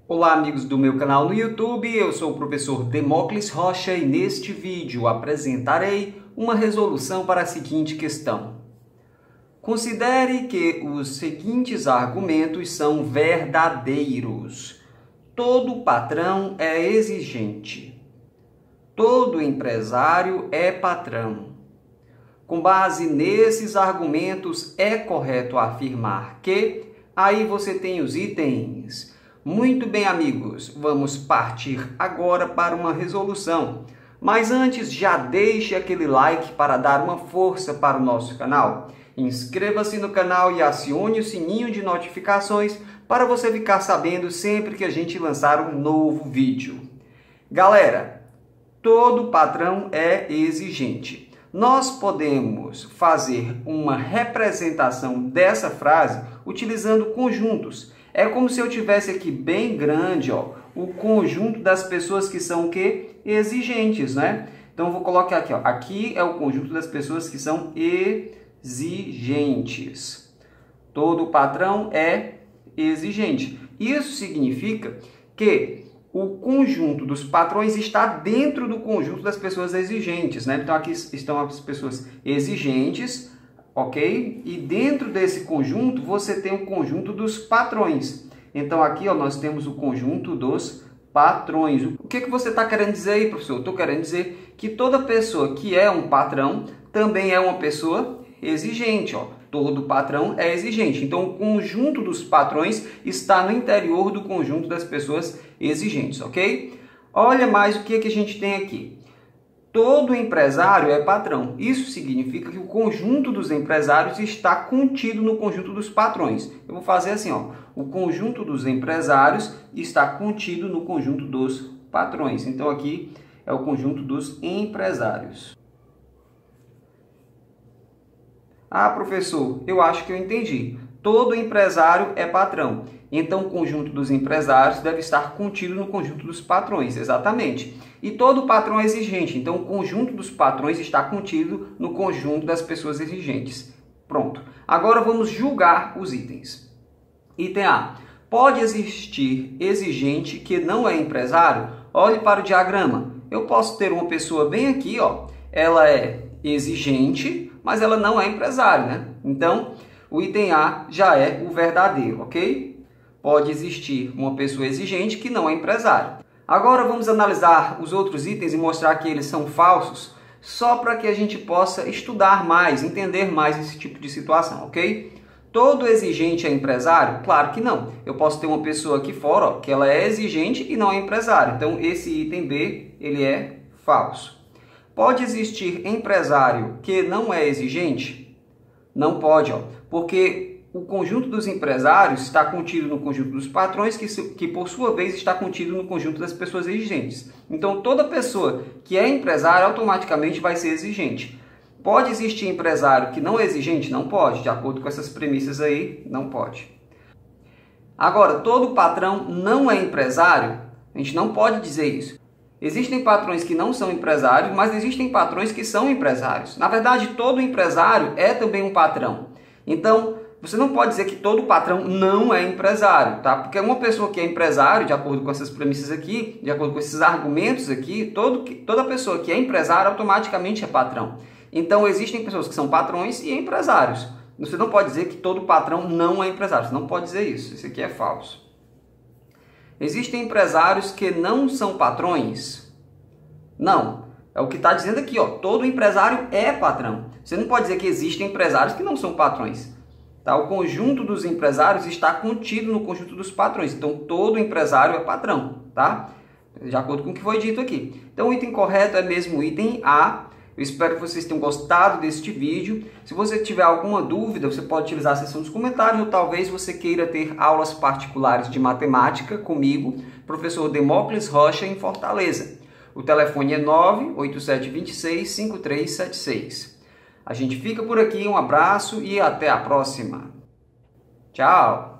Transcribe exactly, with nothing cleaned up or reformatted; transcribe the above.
Olá amigos do meu canal no YouTube, eu sou o professor Demócles Rocha e neste vídeo apresentarei uma resolução para a seguinte questão. Considere que os seguintes argumentos são verdadeiros. Todo patrão é exigente. Todo empresário é patrão. Com base nesses argumentos, é correto afirmar que... Aí você tem os itens. Muito bem, amigos, vamos partir agora para uma resolução. Mas antes, já deixe aquele like para dar uma força para o nosso canal. Inscreva-se no canal e acione o sininho de notificações para você ficar sabendo sempre que a gente lançar um novo vídeo. Galera, todo patrão é exigente. Nós podemos fazer uma representação dessa frase utilizando conjuntos. É como se eu tivesse aqui bem grande, ó, o conjunto das pessoas que são o quê? Exigentes, né? Então, eu vou colocar aqui, ó. Aqui é o conjunto das pessoas que são exigentes. Todo patrão é exigente. Isso significa que o conjunto dos patrões está dentro do conjunto das pessoas exigentes, né? Então, aqui estão as pessoas exigentes, ok? E dentro desse conjunto, você tem o conjunto dos patrões. Então, aqui ó, nós temos o conjunto dos patrões. O que, que você está querendo dizer aí, professor? Estou querendo dizer que toda pessoa que é um patrão também é uma pessoa exigente, ó. Todo patrão é exigente. Então, o conjunto dos patrões está no interior do conjunto das pessoas exigentes, ok? Olha mais o que, que a gente tem aqui. Todo empresário é patrão. Isso significa que o conjunto dos empresários está contido no conjunto dos patrões. Eu vou fazer assim, ó. O conjunto dos empresários está contido no conjunto dos patrões. Então, aqui é o conjunto dos empresários. Ah, professor, eu acho que eu entendi. Todo empresário é patrão. Então, o conjunto dos empresários deve estar contido no conjunto dos patrões. Exatamente. E todo patrão é exigente. Então, o conjunto dos patrões está contido no conjunto das pessoas exigentes. Pronto. Agora, vamos julgar os itens. Item A. Pode existir exigente que não é empresário? Olhe para o diagrama. Eu posso ter uma pessoa bem aqui, ó. Ela é exigente, mas ela não é empresário, né? Então, o item A já é o verdadeiro, ok? Pode existir uma pessoa exigente que não é empresário. Agora vamos analisar os outros itens e mostrar que eles são falsos, só para que a gente possa estudar mais, entender mais esse tipo de situação, ok? Todo exigente é empresário? Claro que não. Eu posso ter uma pessoa aqui fora, ó, que ela é exigente e não é empresário. Então, esse item B, ele é falso. Pode existir empresário que não é exigente? Não pode, ó, porque o conjunto dos empresários está contido no conjunto dos patrões, que, que por sua vez está contido no conjunto das pessoas exigentes. Então, toda pessoa que é empresário automaticamente vai ser exigente. Pode existir empresário que não é exigente? Não pode. De acordo com essas premissas aí, não pode. Agora, todo patrão não é empresário? A gente não pode dizer isso. Existem patrões que não são empresários, mas existem patrões que são empresários. Na verdade, todo empresário é também um patrão. Então, você não pode dizer que todo patrão não é empresário, tá? Porque uma pessoa que é empresário, de acordo com essas premissas aqui, de acordo com esses argumentos aqui, todo, toda pessoa que é empresário automaticamente é patrão. Então, existem pessoas que são patrões e empresários. Você não pode dizer que todo patrão não é empresário. Você não pode dizer isso. Isso aqui é falso. Existem empresários que não são patrões? Não. É o que está dizendo aqui, ó. Todo empresário é patrão. Você não pode dizer que existem empresários que não são patrões. Tá? O conjunto dos empresários está contido no conjunto dos patrões. Então, todo empresário é patrão, tá? De acordo com o que foi dito aqui. Então, o item correto é mesmo o item A. Eu espero que vocês tenham gostado deste vídeo. Se você tiver alguma dúvida, você pode utilizar a seção dos comentários ou talvez você queira ter aulas particulares de matemática comigo, professor Demócles Rocha, em Fortaleza. O telefone é nove oito sete dois seis, cinco três sete seis. A gente fica por aqui, um abraço e até a próxima. Tchau!